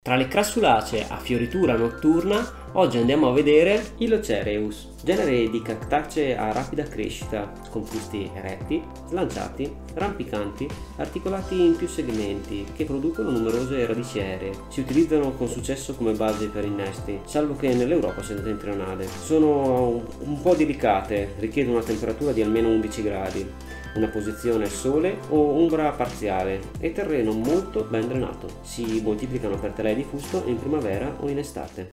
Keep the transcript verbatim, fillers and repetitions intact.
Tra le crassulacee a fioritura notturna, oggi andiamo a vedere i Locereus, genere di cactacee a rapida crescita, con fusti eretti, slanciati, rampicanti, articolati in più segmenti, che producono numerose radici aeree. Si utilizzano con successo come base per innesti, salvo che nell'Europa settentrionale. Sono un po' delicate, richiedono una temperatura di almeno undici gradi, una posizione al sole o ombra parziale e terreno molto ben drenato. Si moltiplicano per telai di fusto in primavera o in estate.